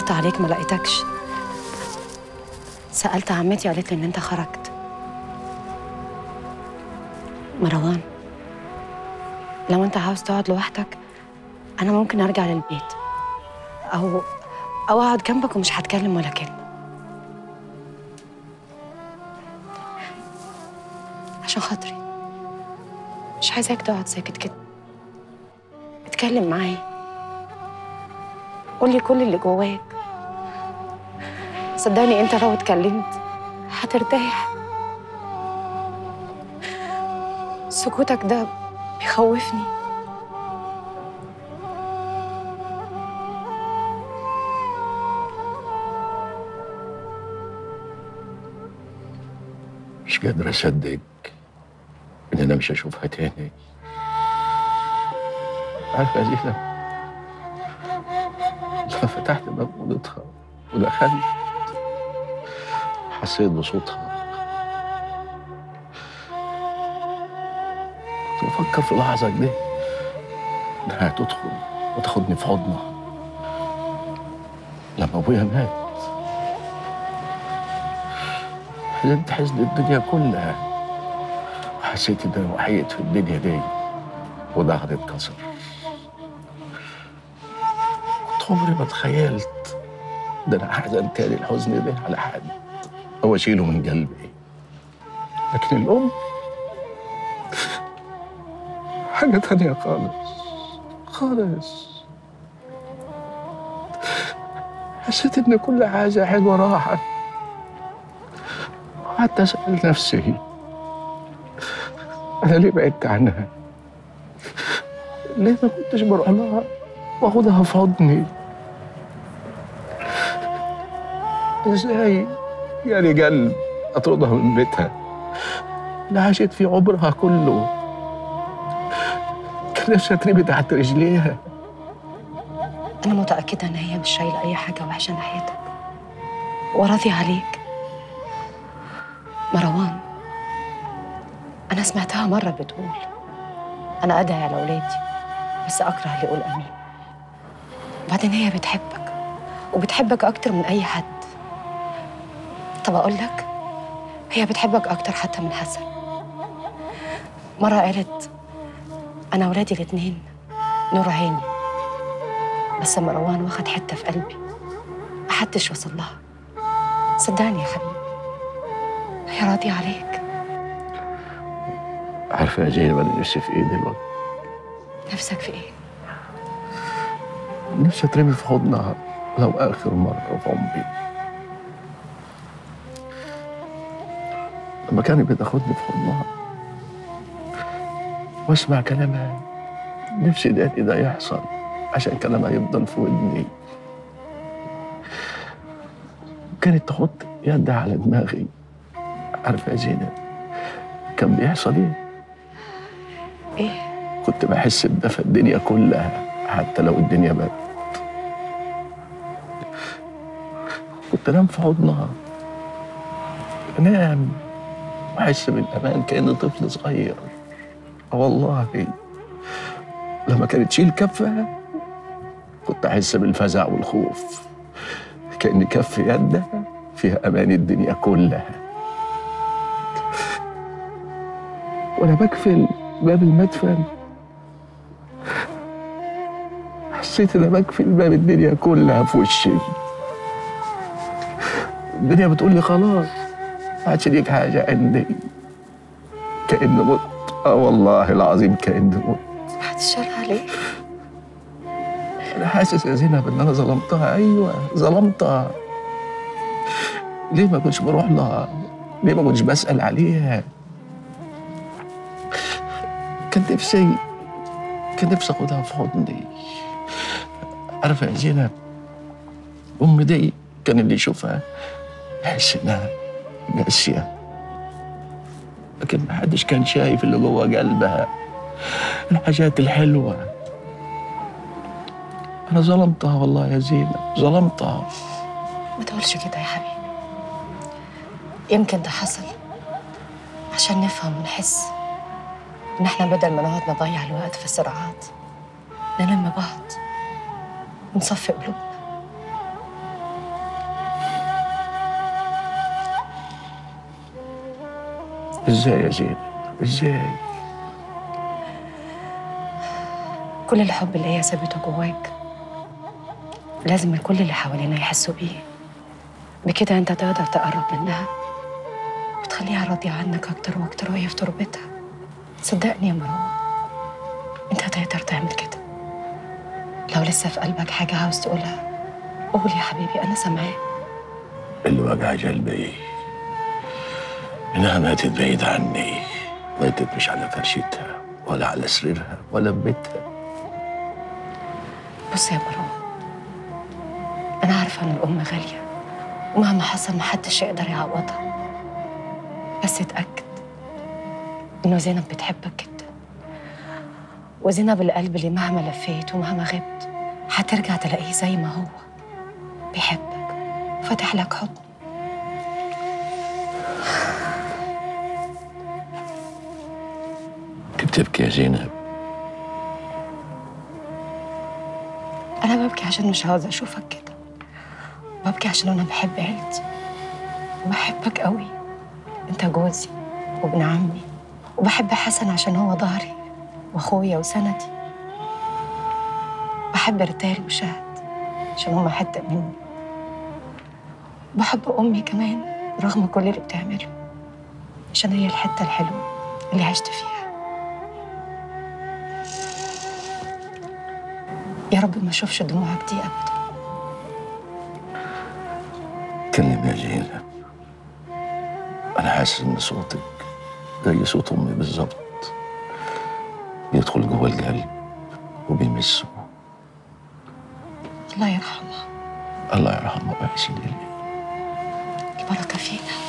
دورت عليك ما لقيتكش. سألت عمتي قالت لي إن أنت خرجت. مروان، لو أنت عاوز تقعد لوحدك أنا ممكن أرجع للبيت أو أقعد جنبك ومش هتكلم ولا كلمة، عشان خاطري. مش عايزاك تقعد ساكت كده، اتكلم معايا، قولي كل اللي جواك. صدقني انت لو اتكلمت هترتاح. سكوتك ده بيخوفني. مش قادر اصدق ان انا مش هشوفها تاني. عارفه يا زينب، لما فتحت باب اوضتها ودخلت حسيت بصوتها. كنت بفكر في لحظه كده انها هتدخل وتاخدني في حضنها. لما ابويا مات حزنت حزن الدنيا كلها، وحسيت ان انا وحيد في الدنيا دي وضهري اتكسر. كنت عمري ما تخيلت ده انا احزن تاني الحزن ده على حد او اشيله من قلبي. لكن الام حاجه تانيه خالص خالص. حسيت ان كل حاجه حلوه راحت، وقعدت اسال نفسي انا ليه بعدت عنها؟ ليه ما كنتش بروح لها واخدها في حضني؟ ازاي يعني قلب اطردها من بيتها اللي عاشت في عمرها كله؟ كان نفسي اترمي تحت رجليها. أنا متأكدة إن هي مش شايلة أي حاجة وحشة ناحيتك وراضية عليك. مروان، أنا سمعتها مرة بتقول أنا أدعي على أولادي بس أكره اللي يقول أمين. وبعدين هي بتحبك وبتحبك أكتر من أي حد. طب أقول لك، هي بتحبك أكتر حتى من حسن. مرة قالت أنا أولادي الاتنين نور عيني، بس مروان واخد حتة في قلبي محدش وصل لها. صدقني يا حبيبي هي راضية عليك. عارفه يا زينب انا نفسي في ايه دلوقتي؟ نفسك في إيه؟ نفسي اترمي في حضنها لو اخر مره في عمري. لما كانت بتاخدني في حضنها واسمع كلامها، نفسي ده يحصل عشان كلامها يفضل في ودني. كانت تحط يدها على دماغي. عارفه يا زينب كان بيحصل ايه؟ إيه؟ كنت بحس بدفى الدنيا كلها حتى لو الدنيا برد. كنت انام في حضنها، انام واحس بالامان كاني طفل صغير. والله لما كانت تشيل كفها كنت احس بالفزع والخوف، كأن كف يدها فيها امان الدنيا كلها. وانا بقفل باب المدفن حسيت ان انا بقفل باب الدنيا كلها في وشي. الدنيا بتقول لي خلاص ما عادش ليك حاجه عندي. كأني مت. والله العظيم كأني مت. بعد الشر عليك. انا حاسس يا زينب ان انا ظلمتها. ايوه ظلمتها. ليه ما كنتش بروح لها؟ ليه ما كنتش بسأل عليها؟ كان نفسي اخدها في حضني. عارفه يا زينب امي دي كان اللي يشوفها يحس انها قاسيه، لكن ما حدش كان شايف اللي جوه قلبها، الحاجات الحلوه. انا ظلمتها والله يا زينب، ظلمتها. ما تقولش كده يا حبيبي. يمكن ده حصل عشان نفهم ونحس إن إحنا بدل ما نقعد نضيع الوقت في صراعات نلم بعض ونصفي قلوبنا. ازاي يا زينب؟ ازاي؟ كل الحب اللي هي سابته جواك لازم الكل اللي حوالينا يحسوا بيه. بكده انت تقدر تقرب منها وتخليها راضية عنك أكتر وأكتر وهي في تربتها. صدقني يا مروة، انت هتقدر تعمل كده. لو لسه في قلبك حاجة عاوز تقولها قول يا حبيبي، أنا سامعاك. اللي وجع قلبي إنها ماتت بعيد عني، ماتت مش على فرشتها ولا على سريرها ولا ببيتها. بص يا مروة، أنا عارفة إن الأم غالية ومهما حصل محدش يقدر يعوضها، بس اتأكد إنه زينب بتحبك جدا، وزينب القلب اللي مهما لفيت ومهما غبت هترجع تلاقيه زي ما هو بيحبك وفاتح لك حضن. بتبكي يا زينب؟ أنا ببكي عشان مش عاوزة أشوفك كده، ببكي عشان أنا بحب عيلتي وبحبك قوي. أنت جوزي وابن عمي، وبحب حسن عشان هو ظهري وأخويا وسندي. بحب رتال وشهد عشان هما حتة مني. بحب أمي كمان رغم كل اللي بتعمله، عشان هي الحتة الحلوة اللي عشت فيها. يا رب ما أشوفش دموعك دي أبدا. كلمي يا زينب، أنا حاسس إن صوتك زي صوت أمي بالظبط، بيدخل جوه القلب وبيمسه. الله يرحمها. الله يرحمه ويحسن إليه. البركة فينا.